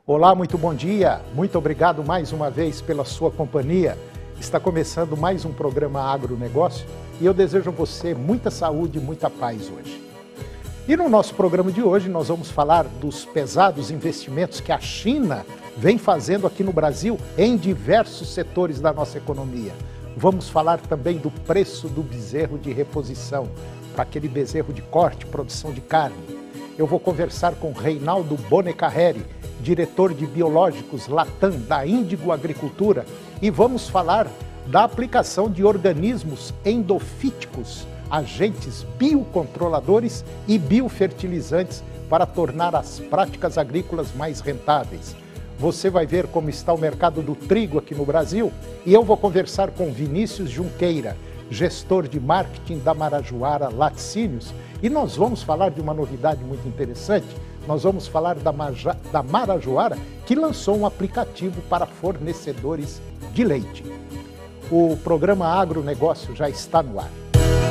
Olá, muito bom dia. Muito obrigado mais uma vez pela sua companhia. Está começando mais um programa Agronegócio e eu desejo a você muita saúde e muita paz hoje. E no nosso programa de hoje nós vamos falar dos pesados investimentos que a China vem fazendo aqui no Brasil em diversos setores da nossa economia. Vamos falar também do preço do bezerro de reposição, para aquele bezerro de corte, produção de carne. Eu vou conversar com Reinaldo Bonecarreri, diretor de biológicos Latam da Índigo Agricultura, e vamos falar da aplicação de organismos endofíticos, agentes biocontroladores e biofertilizantes para tornar as práticas agrícolas mais rentáveis. Você vai ver como está o mercado do trigo aqui no Brasil e eu vou conversar com Vinícius Junqueira, gestor de marketing da Marajoara Laticínios, e nós vamos falar de uma novidade muito interessante. Nós vamos falar da Marajoara, que lançou um aplicativo para fornecedores de leite. O programa Agronegócio já está no ar.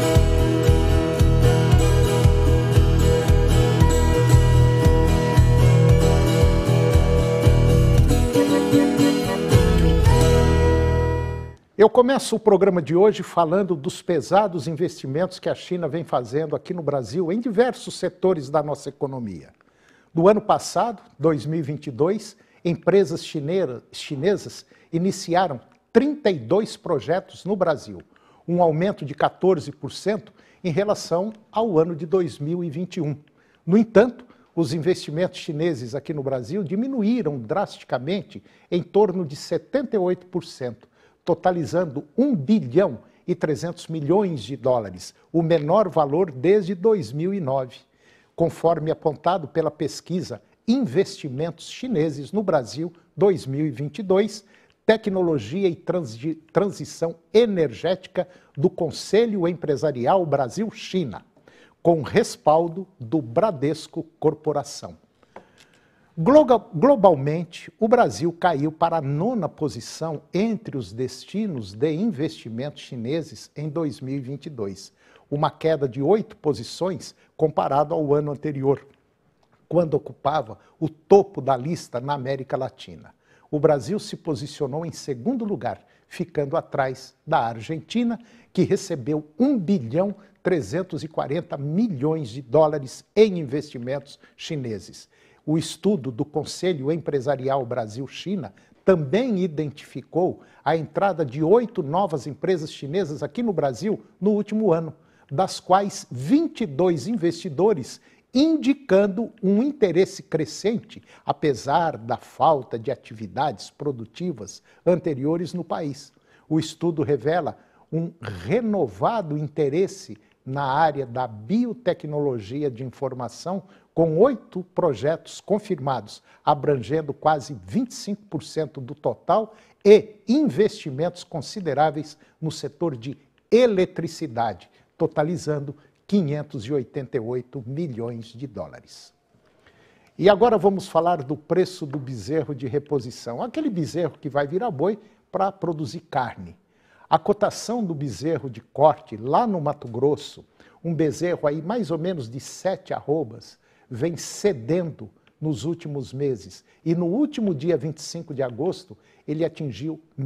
Eu começo o programa de hoje falando dos pesados investimentos que a China vem fazendo aqui no Brasil em diversos setores da nossa economia. No ano passado, 2022, empresas chinesas iniciaram 32 projetos no Brasil, um aumento de 14% em relação ao ano de 2021. No entanto, os investimentos chineses aqui no Brasil diminuíram drasticamente em torno de 78%, totalizando 1 bilhão e 300 milhões de dólares, o menor valor desde 2009. Conforme apontado pela pesquisa Investimentos Chineses no Brasil 2022, Tecnologia e Transição Energética do Conselho Empresarial Brasil-China, com respaldo do Bradesco Corporação. Globalmente, o Brasil caiu para a 9ª posição entre os destinos de investimentos chineses em 2022, uma queda de 8 posições comparado ao ano anterior, quando ocupava o topo da lista na América Latina. O Brasil se posicionou em 2º lugar, ficando atrás da Argentina, que recebeu 1 bilhão 340 milhões de dólares em investimentos chineses. O estudo do Conselho Empresarial Brasil-China também identificou a entrada de 8 novas empresas chinesas aqui no Brasil no último ano, das quais 22 investidores indicando um interesse crescente, apesar da falta de atividades produtivas anteriores no país. O estudo revela um renovado interesse na área da biotecnologia de informação, com 8 projetos confirmados, abrangendo quase 25% do total, e investimentos consideráveis no setor de eletricidade, totalizando 588 milhões de dólares. E agora vamos falar do preço do bezerro de reposição, aquele bezerro que vai virar boi para produzir carne. A cotação do bezerro de corte lá no Mato Grosso, um bezerro aí mais ou menos de 7 arrobas, vem cedendo nos últimos meses. E no último dia 25 de agosto, ele atingiu R$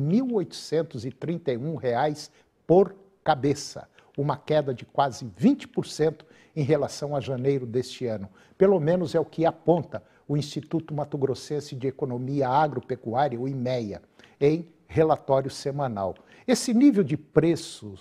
1.831 por cabeça, uma queda de quase 20% em relação a janeiro deste ano. Pelo menos é o que aponta o Instituto Mato Grossense de Economia Agropecuária, o IMEA, em relatório semanal. Esse nível de preço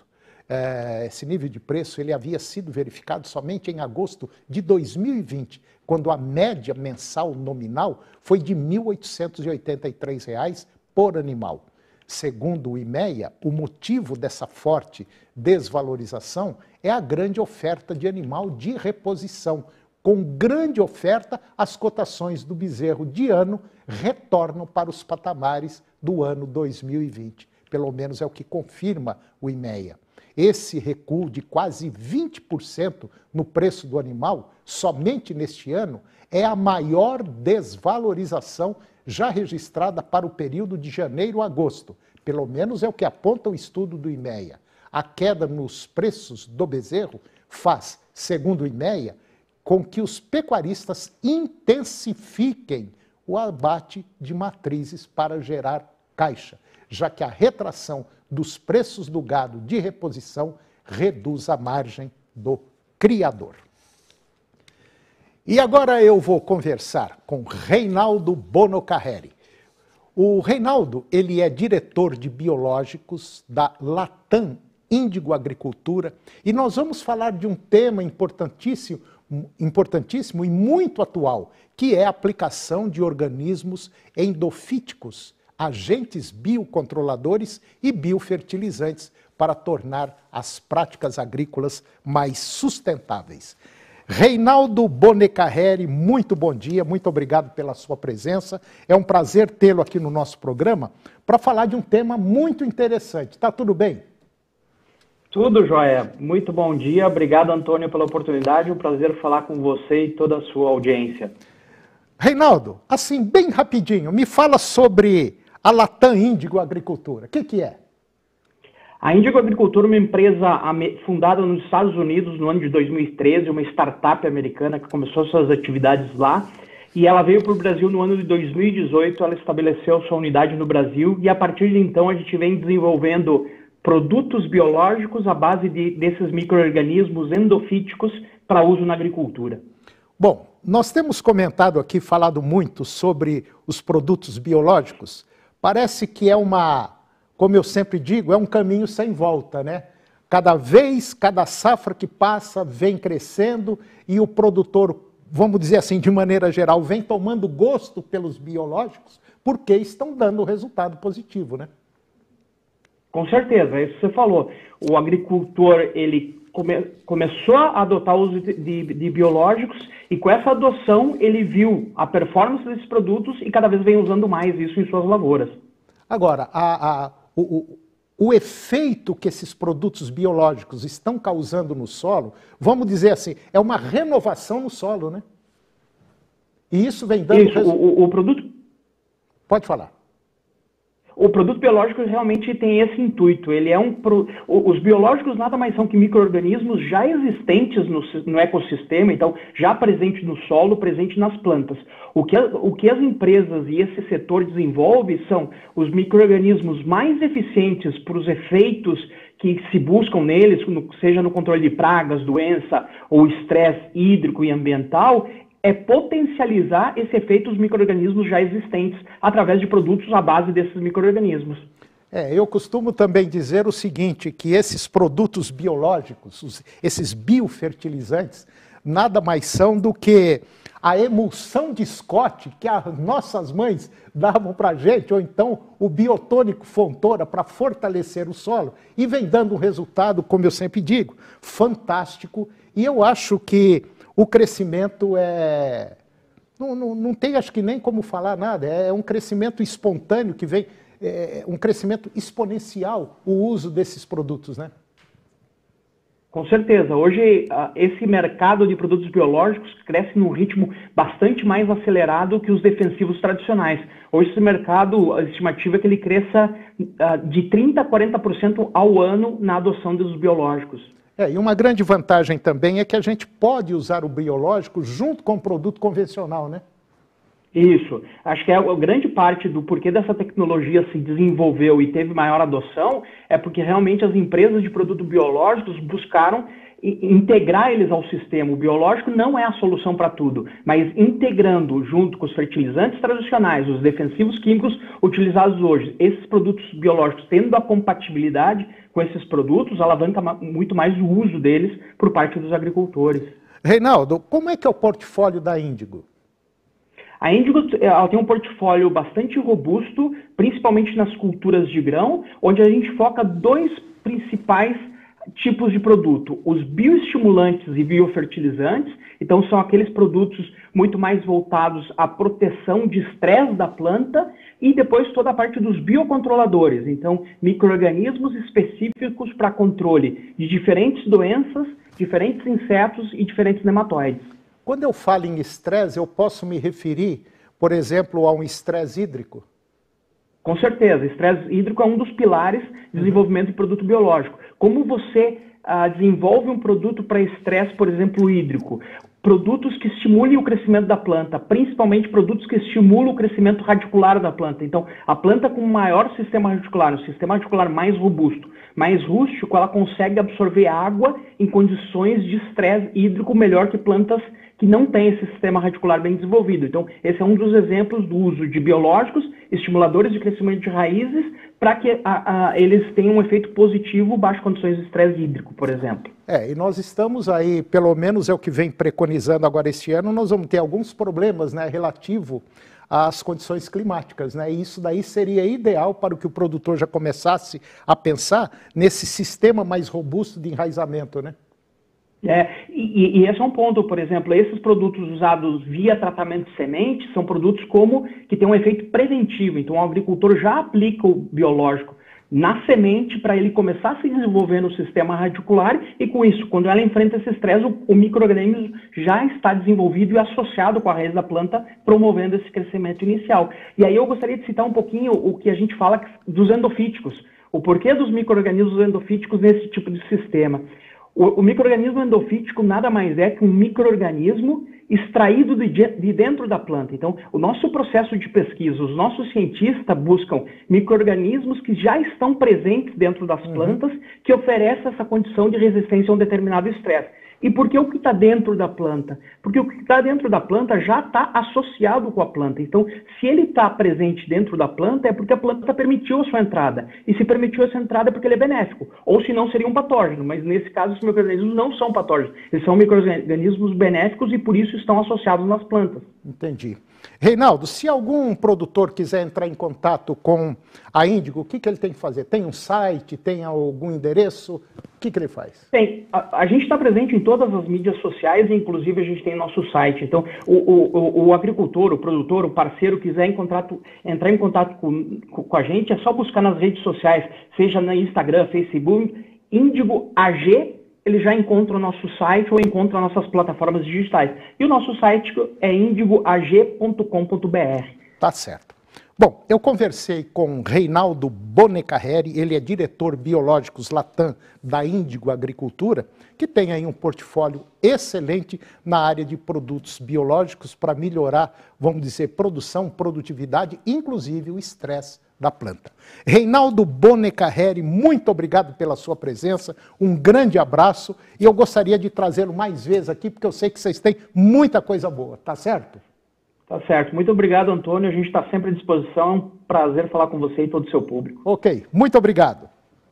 ele havia sido verificado somente em agosto de 2020, quando a média mensal nominal foi de R$ 1.883 por animal. Segundo o IMEA, o motivo dessa forte desvalorização é a grande oferta de animal de reposição. Com grande oferta, as cotações do bezerro de ano retornam para os patamares do ano 2020. Pelo menos é o que confirma o IMEA. Esse recuo de quase 20% no preço do animal, somente neste ano, é a maior desvalorização já registrada para o período de janeiro a agosto. Pelo menos é o que aponta o estudo do IMEA. A queda nos preços do bezerro faz, segundo o IMEA, com que os pecuaristas intensifiquem o abate de matrizes para gerar caixa, já que a retração dos preços do gado de reposição reduz a margem do criador. E agora eu vou conversar com Reinaldo Bonocarreri. O Reinaldo, ele é diretor de biológicos da Latam Índigo Agricultura, e nós vamos falar de um tema importantíssimo e muito atual, que é a aplicação de organismos endofíticos, agentes biocontroladores e biofertilizantes para tornar as práticas agrícolas mais sustentáveis. Reinaldo Bonocarreri, muito bom dia, muito obrigado pela sua presença. É um prazer tê-lo aqui no nosso programa para falar de um tema muito interessante. Tá tudo bem? Tudo jóia. Muito bom dia. Obrigado, Antônio, pela oportunidade. Um prazer falar com você e toda a sua audiência. Reinaldo, assim, bem rapidinho, me fala sobre a Latam Índigo Agricultura. O que é? A Índigo Agricultura é uma empresa fundada nos Estados Unidos no ano de 2013, uma startup americana que começou suas atividades lá, e ela veio para o Brasil no ano de 2018, ela estabeleceu sua unidade no Brasil, e a partir de então a gente vem desenvolvendo produtos biológicos à base desses micro-organismos endofíticos para uso na agricultura. Bom, nós temos comentado aqui, falado muito sobre os produtos biológicos. Parece que é como eu sempre digo, é um caminho sem volta, né? Cada safra que passa vem crescendo e o produtor, vamos dizer assim, de maneira geral, vem tomando gosto pelos biológicos porque estão dando resultado positivo, né? Com certeza, é isso que você falou. O agricultor, ele começou a adotar o uso de biológicos e com essa adoção ele viu a performance desses produtos e cada vez vem usando mais isso em suas lavouras. Agora, o efeito que esses produtos biológicos estão causando no solo, vamos dizer assim, é uma renovação no solo, né? E isso vem dando... Isso, o produto... Pode falar. O produto biológico realmente tem esse intuito. Ele é os biológicos nada mais são que micro-organismos já existentes no ecossistema, então já presentes no solo, presentes nas plantas. O que as empresas e esse setor desenvolve são os micro-organismos mais eficientes para os efeitos que se buscam neles, seja no controle de pragas, doença ou estresse hídrico e ambiental, é potencializar esse efeito dos micro-organismos já existentes através de produtos à base desses micro-organismos. Eu costumo também dizer o seguinte, que esses produtos biológicos, esses biofertilizantes, nada mais são do que a emulsão de Scott que as nossas mães davam para a gente, ou então o biotônico Fontoura para fortalecer o solo, e vem dando um resultado, como eu sempre digo, fantástico, e eu acho que o crescimento não tem, acho que nem como falar nada, é um crescimento espontâneo que vem, um crescimento exponencial o uso desses produtos, né? Com certeza. Hoje, esse mercado de produtos biológicos cresce num ritmo bastante mais acelerado que os defensivos tradicionais. Hoje, esse mercado, a estimativa é que ele cresça de 30% a 40% ao ano na adoção dos biológicos. E uma grande vantagem também é que a gente pode usar o biológico junto com o produto convencional, né? Isso. Acho que a grande parte do porquê dessa tecnologia se desenvolveu e teve maior adoção é porque realmente as empresas de produtos biológicos buscaram integrar eles ao sistema. O biológico não é a solução para tudo, mas integrando junto com os fertilizantes tradicionais, os defensivos químicos utilizados hoje, esses produtos biológicos tendo a compatibilidade com esses produtos, alavanca muito mais o uso deles por parte dos agricultores. Reinaldo, como é que é o portfólio da Índigo? A Índigo ela tem um portfólio bastante robusto, principalmente nas culturas de grão, onde a gente foca dois principais tipos de produto, os bioestimulantes e biofertilizantes. Então são aqueles produtos muito mais voltados à proteção de estresse da planta, e depois toda a parte dos biocontroladores, então micro-organismos específicos para controle de diferentes doenças, diferentes insetos e diferentes nematóides. Quando eu falo em estresse, eu posso me referir, por exemplo, a um estresse hídrico? Com certeza, estresse hídrico é um dos pilares de desenvolvimento de produto biológico. Como você desenvolve um produto para estresse, por exemplo, hídrico? produtos que estimulem o crescimento da planta, principalmente produtos que estimulam o crescimento radicular da planta. Então, a planta com maior sistema radicular, um sistema radicular mais robusto, mais rústico, ela consegue absorver água em condições de estresse hídrico melhor que plantas que não têm esse sistema radicular bem desenvolvido. Então, esse é um dos exemplos do uso de biológicos, estimuladores de crescimento de raízes, para que eles tenham um efeito positivo baixo condições de estresse hídrico, por exemplo. E nós estamos aí, pelo menos é o que vem preconizando agora este ano, nós vamos ter alguns problemas, né, relativo às condições climáticas, né? E isso daí seria ideal para que o produtor já começasse a pensar nesse sistema mais robusto de enraizamento, né? E esse é um ponto, por exemplo, esses produtos usados via tratamento de sementes são produtos que têm um efeito preventivo. Então, o agricultor já aplica o biológico na semente para ele começar a se desenvolver no sistema radicular e, com isso, quando ela enfrenta esse estresse, o micro-organismo já está desenvolvido e associado com a raiz da planta, promovendo esse crescimento inicial. E aí eu gostaria de citar um pouquinho o que a gente fala dos endofíticos, o porquê dos micro-organismos endofíticos nesse tipo de sistema. O micro-organismo endofítico nada mais é que um micro-organismo extraído de dentro da planta. Então, o nosso processo de pesquisa, os nossos cientistas buscam micro-organismos que já estão presentes dentro das plantas, que oferecem essa condição de resistência a um determinado estresse. E por que o que está dentro da planta? Porque o que está dentro da planta já está associado com a planta. Então, se ele está presente dentro da planta, é porque a planta permitiu a sua entrada. E se permitiu essa entrada é porque ele é benéfico. Ou se não, seria um patógeno. Mas, nesse caso, os micro-organismos não são patógenos. Eles são micro-organismos benéficos e, por isso, estão associados nas plantas. Entendi. Reinaldo, se algum produtor quiser entrar em contato com a Índigo, o que ele tem que fazer? Tem um site? Tem algum endereço? O que ele faz? Tem. A gente está presente em todas as mídias sociais, inclusive a gente tem nosso site. Então, o agricultor, o produtor, o parceiro quiser entrar em contato com a gente, é só buscar nas redes sociais, seja no Instagram, Facebook, Índigo AG, ele já encontra o nosso site ou encontra nossas plataformas digitais. E o nosso site é indigoag.com.br. Tá certo. Bom, eu conversei com Reinaldo Bonecarreri, ele é diretor biológicos Latam da Índigo Agricultura, que tem aí um portfólio excelente na área de produtos biológicos para melhorar, vamos dizer, produção, produtividade, inclusive o estresse da planta. Reinaldo Bonecarreri, muito obrigado pela sua presença, um grande abraço e eu gostaria de trazê-lo mais vezes aqui, porque eu sei que vocês têm muita coisa boa, tá certo? Tá certo. Muito obrigado, Antônio. A gente está sempre à disposição. É um prazer falar com você e todo o seu público. Ok, muito obrigado.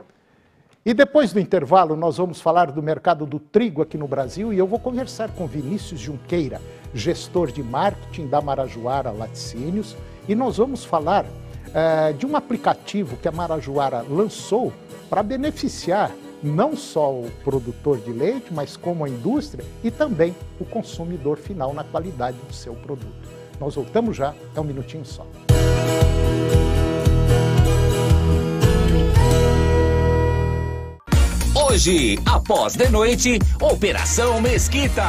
E depois do intervalo, nós vamos falar do mercado do trigo aqui no Brasil e eu vou conversar com Vinícius Junqueira, gestor de marketing da Marajoara Laticínios, e nós vamos falar de um aplicativo que a Marajoara lançou para beneficiar não só o produtor de leite, mas como a indústria e também o consumidor final na qualidade do seu produto. Nós voltamos já, é um minutinho só. Hoje, após de noite, Operação Mesquita.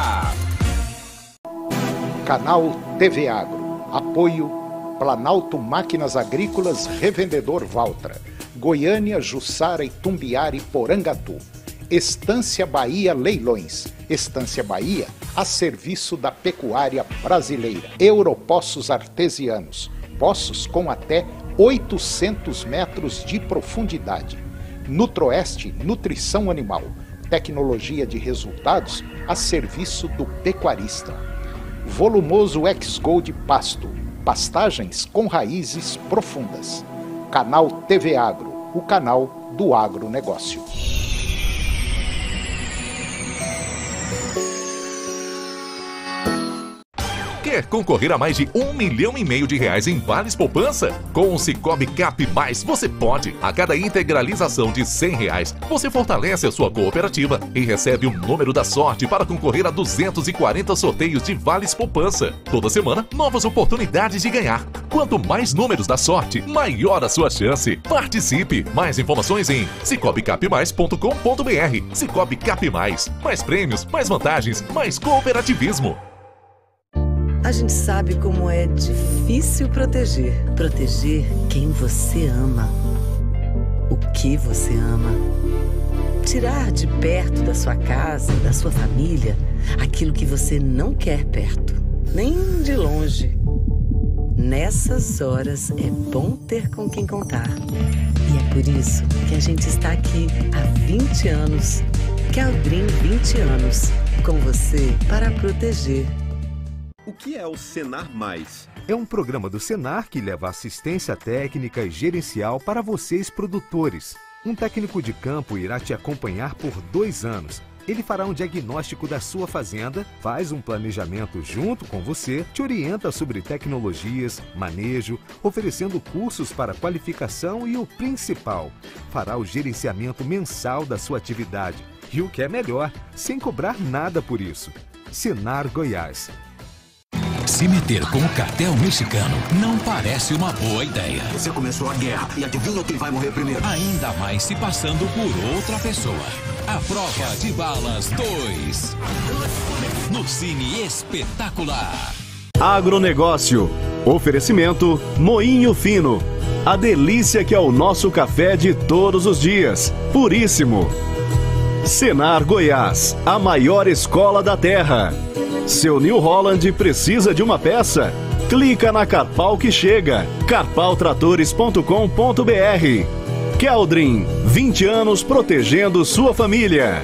Canal TV Agro. Apoio Planalto Máquinas Agrícolas, Revendedor Valtra. Goiânia, Jussara, Itumbiara e Porangatu. Estância Bahia Leilões. Estância Bahia, a serviço da pecuária brasileira. Europoços Artesianos. Poços com até 800 metros de profundidade. Nutroeste, nutrição animal. Tecnologia de resultados a serviço do pecuarista. Volumoso X-Gold Pasto. Pastagens com raízes profundas. Canal TV Agro, o canal do agronegócio. Quer concorrer a mais de R$1,5 milhão em vales poupança? Com o Sicoob Cap Mais você pode. A cada integralização de R$100, você fortalece a sua cooperativa e recebe um número da sorte para concorrer a 240 sorteios de vales poupança. Toda semana, novas oportunidades de ganhar. Quanto mais números da sorte, maior a sua chance. Participe! Mais informações em sicobcapmais.com.br. Sicoob Cap Mais. Mais prêmios, mais vantagens, mais cooperativismo. A gente sabe como é difícil proteger. Proteger quem você ama. O que você ama. Tirar de perto da sua casa, da sua família, aquilo que você não quer perto, nem de longe. Nessas horas é bom ter com quem contar. E é por isso que a gente está aqui há 20 anos. Queldrim 20 anos. Com você para proteger. O que é o Senar Mais? É um programa do Senar que leva assistência técnica e gerencial para vocês produtores. Um técnico de campo irá te acompanhar por 2 anos. Ele fará um diagnóstico da sua fazenda, faz um planejamento junto com você, te orienta sobre tecnologias, manejo, oferecendo cursos para qualificação e o principal, fará o gerenciamento mensal da sua atividade. E o que é melhor, sem cobrar nada por isso. Senar Goiás. Se meter com o cartel mexicano não parece uma boa ideia. Você começou a guerra e adivinha quem vai morrer primeiro? Ainda mais se passando por outra pessoa. A Prova de Balas 2. No Cine Espetacular. Agronegócio. Oferecimento Moinho Fino. A delícia que é o nosso café de todos os dias. Puríssimo. Senar Goiás, a maior escola da terra. Seu New Holland precisa de uma peça? Clica na Carpal que chega. carpaltratores.com.br. Queldrim, 20 anos protegendo sua família.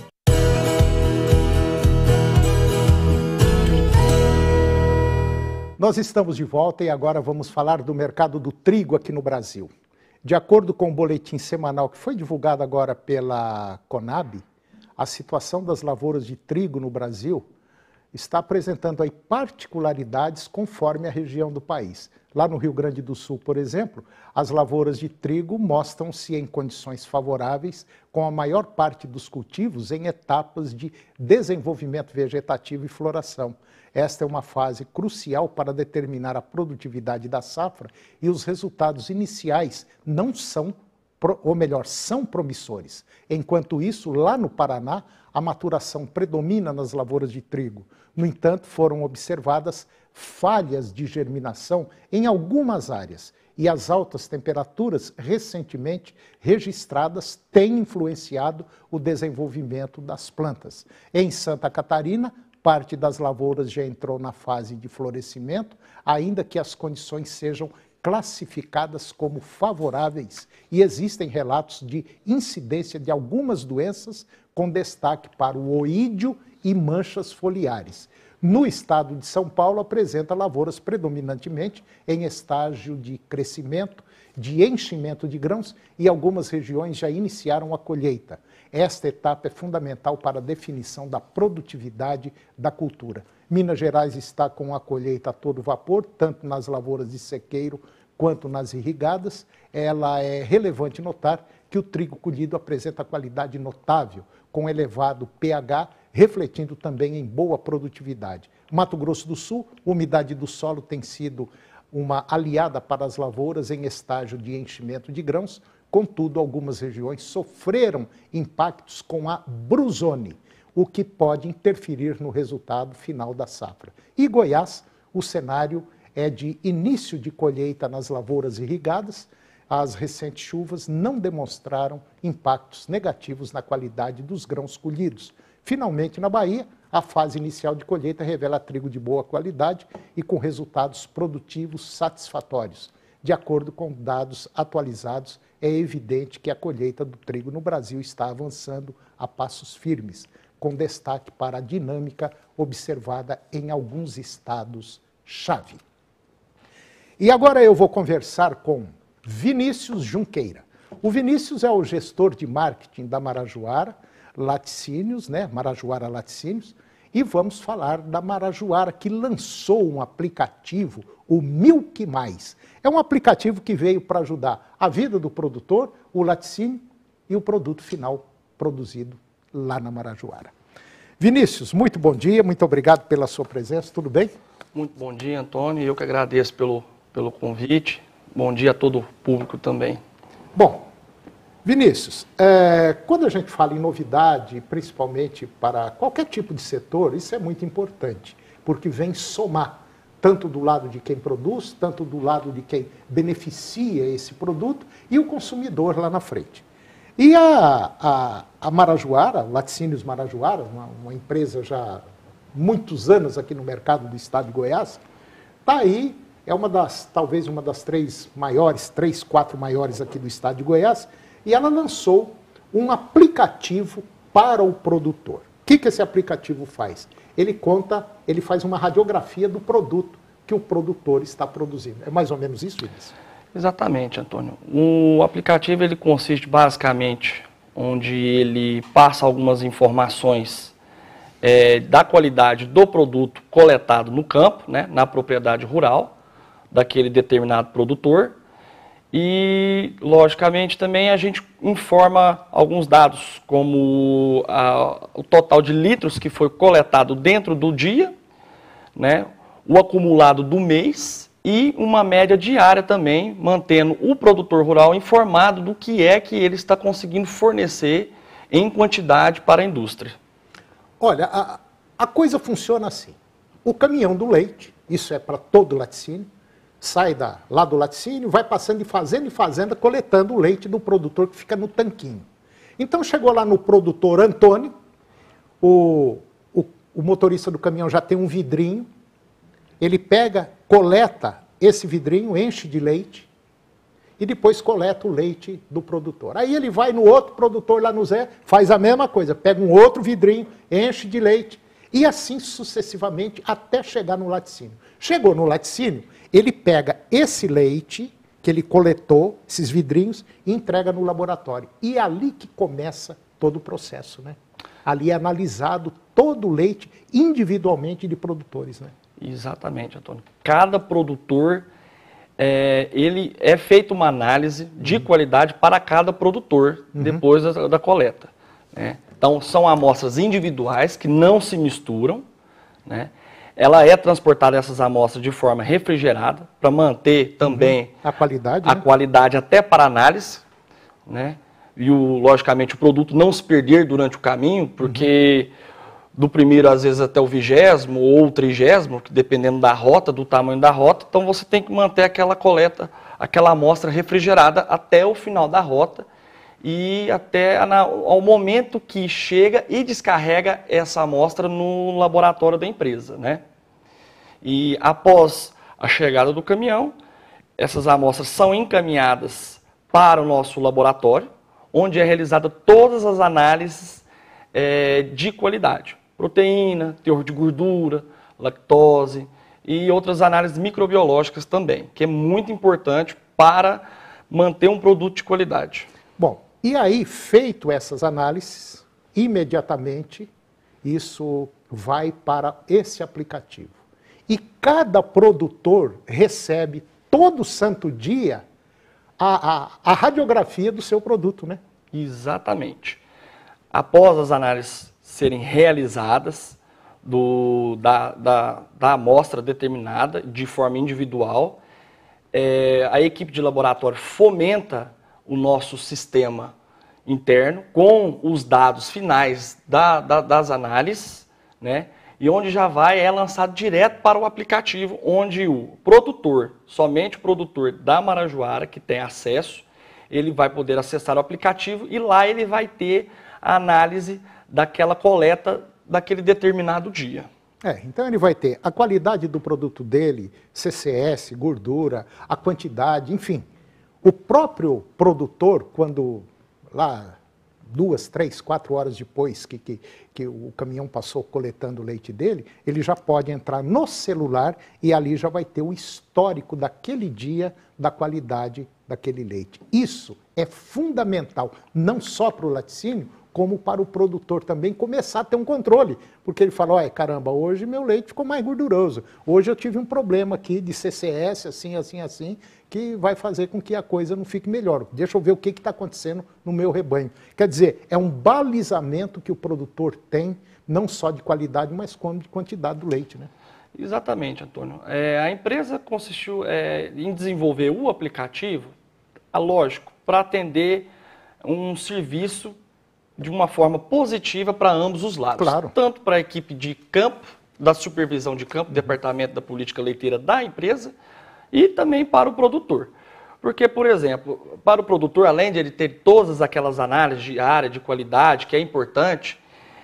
Nós estamos de volta e agora vamos falar do mercado do trigo aqui no Brasil. De acordo com o boletim semanal que foi divulgado agora pela Conab, a situação das lavouras de trigo no Brasil está apresentando aí particularidades conforme a região do país. Lá no Rio Grande do Sul, por exemplo, as lavouras de trigo mostram-se em condições favoráveis, com a maior parte dos cultivos em etapas de desenvolvimento vegetativo e floração. Esta é uma fase crucial para determinar a produtividade da safra e os resultados iniciais não são, ou melhor, são promissores. Enquanto isso, lá no Paraná, a maturação predomina nas lavouras de trigo. No entanto, foram observadas falhas de germinação em algumas áreas e as altas temperaturas recentemente registradas têm influenciado o desenvolvimento das plantas. Em Santa Catarina, parte das lavouras já entrou na fase de florescimento, ainda que as condições sejam classificadas como favoráveis e existem relatos de incidência de algumas doenças com destaque para o oídio e manchas foliares. No estado de São Paulo, apresenta lavouras predominantemente em estágio de crescimento, de enchimento de grãos e algumas regiões já iniciaram a colheita. Esta etapa é fundamental para a definição da produtividade da cultura. Minas Gerais está com a colheita a todo vapor, tanto nas lavouras de sequeiro quanto nas irrigadas. Ela é relevante notar que o trigo colhido apresenta qualidade notável, com elevado pH, refletindo também em boa produtividade. Mato Grosso do Sul, a umidade do solo tem sido uma aliada para as lavouras em estágio de enchimento de grãos, contudo, algumas regiões sofreram impactos com a brusone, o que pode interferir no resultado final da safra. E Goiás, o cenário é de início de colheita nas lavouras irrigadas. As recentes chuvas não demonstraram impactos negativos na qualidade dos grãos colhidos. Finalmente, na Bahia, a fase inicial de colheita revela trigo de boa qualidade e com resultados produtivos satisfatórios. De acordo com dados atualizados, é evidente que a colheita do trigo no Brasil está avançando a passos firmes, com destaque para a dinâmica observada em alguns estados-chave. E agora eu vou conversar com Vinícius Junqueira. O Vinícius é o gestor de marketing da Marajoara Laticínios, né? Marajoara Laticínios, e vamos falar da Marajoara, que lançou um aplicativo, o Milk Mais. É um aplicativo que veio para ajudar a vida do produtor, o laticínio e o produto final produzido lá na Marajoara. Vinícius, muito bom dia, muito obrigado pela sua presença, tudo bem? Muito bom dia, Antônio, eu que agradeço pelo convite. Bom dia a todo o público também. Bom, Vinícius, quando a gente fala em novidade, principalmente para qualquer tipo de setor, isso é muito importante, porque vem somar, tanto do lado de quem produz, tanto do lado de quem beneficia esse produto e o consumidor lá na frente. E a Marajoara, Laticínios Marajoara, uma empresa já há muitos anos aqui no mercado do estado de Goiás, está aí, talvez uma das 3, 4 maiores aqui do estado de Goiás, e ela lançou um aplicativo para o produtor. O que esse aplicativo faz? Ele faz uma radiografia do produto que o produtor está produzindo. É mais ou menos isso, Willis? Exatamente, Antônio. O aplicativo ele consiste basicamente onde ele passa algumas informações da qualidade do produto coletado no campo, né, na propriedade rural daquele determinado produtor. E, logicamente, também a gente informa alguns dados, como o total de litros que foi coletado dentro do dia, né, o acumulado do mês e uma média diária também, mantendo o produtor rural informado do que ele está conseguindo fornecer em quantidade para a indústria. Olha, a coisa funciona assim. O caminhão do leite, isso é para todo laticínio, sai lá do laticínio, vai passando de fazenda em fazenda, coletando o leite do produtor que fica no tanquinho. Então chegou lá no produtor Antônio, o motorista do caminhão já tem um vidrinho, ele coleta esse vidrinho, enche de leite, e depois coleta o leite do produtor. Aí ele vai no outro produtor lá no Zé, faz a mesma coisa, pega um outro vidrinho, enche de leite, e assim sucessivamente até chegar no laticínio. Chegou no laticínio, ele pega esse leite que ele coletou, esses vidrinhos, e entrega no laboratório. E é ali que começa todo o processo, né? Ali é analisado todo o leite individualmente de produtores, né? Exatamente, Antônio. Cada produtor, ele é feita uma análise de qualidade para cada produtor depois da coleta, né? Então, são amostras individuais que não se misturam, né? Ela é transportada, essas amostras, de forma refrigerada, para manter também a qualidade, a qualidade até para análise, né? E, logicamente, o produto não se perder durante o caminho, porque do primeiro, às vezes, até o 20º ou o 30º, dependendo da rota, do tamanho da rota, então você tem que manter aquela coleta, aquela amostra refrigerada até o final da rota e até ao momento que chega e descarrega essa amostra no laboratório da empresa, né? E após a chegada do caminhão, essas amostras são encaminhadas para o nosso laboratório, onde é realizada todas as análises de qualidade. Proteína, teor de gordura, lactose e outras análises microbiológicas também, que é muito importante para manter um produto de qualidade. Bom, e aí, feito essas análises, imediatamente isso vai para esse aplicativo. E cada produtor recebe todo santo dia a radiografia do seu produto, né? Exatamente. Após as análises serem realizadas da amostra determinada de forma individual, a equipe de laboratório fomenta o nosso sistema interno com os dados finais das análises, né? E onde já é lançado direto para o aplicativo, onde o produtor, somente o produtor da Marajoara, que tem acesso, ele vai poder acessar o aplicativo e lá ele vai ter a análise daquela coleta daquele determinado dia. Então ele vai ter a qualidade do produto dele, CCS, gordura, a quantidade, enfim. O próprio produtor, quando lá 2, 3, 4 horas depois que o caminhão passou coletando o leite dele, ele já pode entrar no celular e ali já vai ter o histórico daquele dia da qualidade daquele leite. Isso é fundamental, não só para o laticínio, como para o produtor também começar a ter um controle. Porque ele fala, olha, caramba, hoje meu leite ficou mais gorduroso. Hoje eu tive um problema aqui de CCS, assim, que vai fazer com que a coisa não fique melhor. Deixa eu ver o que está acontecendo no meu rebanho. Quer dizer, é um balizamento que o produtor tem, não só de qualidade, mas como de quantidade do leite, né? Exatamente, Antônio. A empresa consistiu em desenvolver o aplicativo, lógico, para atender um serviço de uma forma positiva para ambos os lados. Claro. Tanto para a equipe de campo, da supervisão de campo, departamento da política leiteira da empresa, e também para o produtor. Porque, por exemplo, para o produtor, além de ele ter todas aquelas análises de área, de qualidade, que é importante,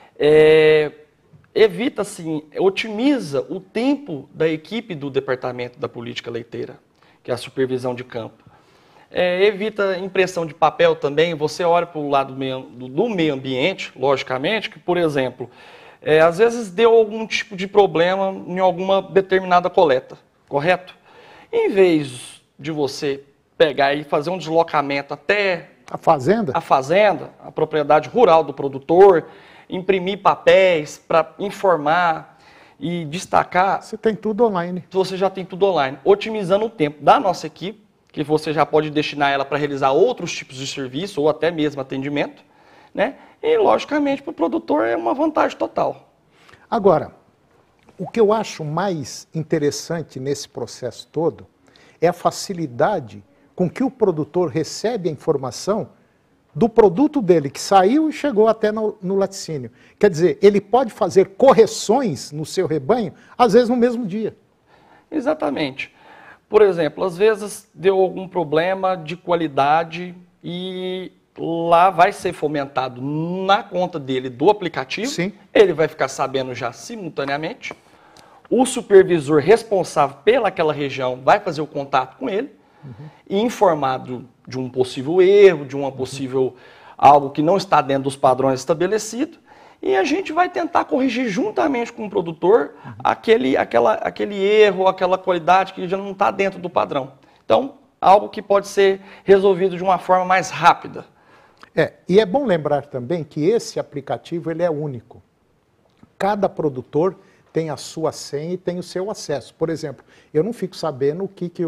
evita, assim, otimiza o tempo da equipe do Departamento da Política Leiteira, que é a supervisão de campo. Evita impressão de papel também. Você olha para o lado do meio ambiente, logicamente, que, por exemplo, às vezes deu algum tipo de problema em alguma determinada coleta, correto? Em vez de você pegar e fazer um deslocamento até a fazenda, a propriedade rural do produtor, imprimir papéis para informar e destacar. Você tem tudo online. Você já tem tudo online, otimizando o tempo da nossa equipe, que você já pode destinar ela para realizar outros tipos de serviço ou até mesmo atendimento, né? E, logicamente, para o produtor é uma vantagem total. Agora, o que eu acho mais interessante nesse processo todo é a facilidade com que o produtor recebe a informação do produto dele, que saiu e chegou até no laticínio. Quer dizer, ele pode fazer correções no seu rebanho, às vezes no mesmo dia. Exatamente. Por exemplo, às vezes deu algum problema de qualidade e lá vai ser fomentado na conta dele do aplicativo. Sim. Ele vai ficar sabendo já simultaneamente. O supervisor responsável pelaquela região vai fazer o contato com ele e informado de um possível erro, de uma possível algo que não está dentro dos padrões estabelecidos, e a gente vai tentar corrigir juntamente com o produtor aquele erro, aquela qualidade que já não está dentro do padrão. Então, algo que pode ser resolvido de uma forma mais rápida. E é bom lembrar também que esse aplicativo ele é único. Cada produtor tem a sua senha e tem o seu acesso. Por exemplo, eu não fico sabendo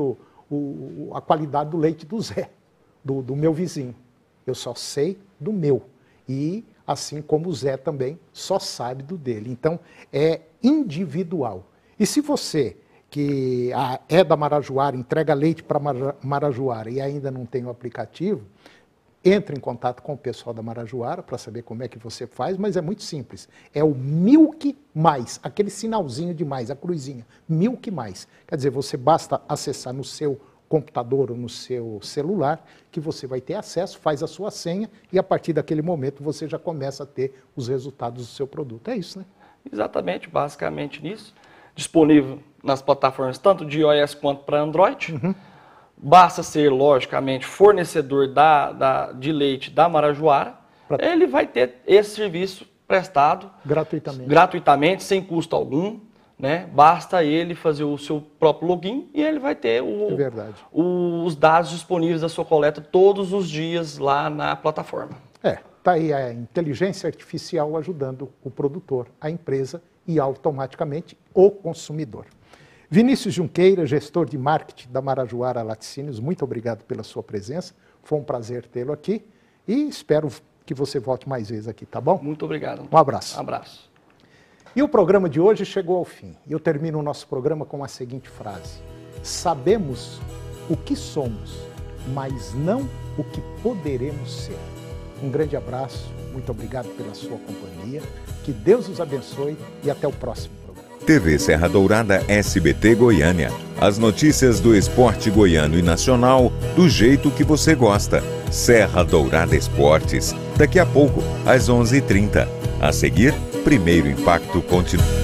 a qualidade do leite do Zé, do meu vizinho. Eu só sei do meu. E, assim como o Zé também, só sabe do dele. Então, é individual. E se você, que é da Marajoara, entrega leite para Marajoara e ainda não tem o aplicativo, entre em contato com o pessoal da Marajoara para saber como é que você faz, mas é muito simples. É o Milk Mais, aquele sinalzinho de mais, a cruzinha, Milk Mais. Quer dizer, você basta acessar no seu computador ou no seu celular, que você vai ter acesso, faz a sua senha e a partir daquele momento você já começa a ter os resultados do seu produto. É isso, né? Exatamente, basicamente nisso. Disponível nas plataformas tanto de iOS quanto para Android. Basta ser, logicamente, fornecedor de leite da Marajoara. Ele vai ter esse serviço prestado gratuitamente, sem custo algum. Né? Basta ele fazer o seu próprio login e ele vai ter os dados disponíveis da sua coleta todos os dias lá na plataforma. Está aí a inteligência artificial ajudando o produtor, a empresa e automaticamente o consumidor. Vinícius Junqueira, gestor de marketing da Marajoara Laticínios, muito obrigado pela sua presença. Foi um prazer tê-lo aqui e espero que você volte mais vezes aqui, tá bom? Muito obrigado. Um abraço. Um abraço. E o programa de hoje chegou ao fim. Eu termino o nosso programa com a seguinte frase: sabemos o que somos, mas não o que poderemos ser. Um grande abraço, muito obrigado pela sua companhia, que Deus os abençoe e até o próximo programa. TV Serra Dourada SBT Goiânia. As notícias do esporte goiano e nacional do jeito que você gosta. Serra Dourada Esportes. Daqui a pouco, às 11h30. A seguir, Primeiro Impacto continua.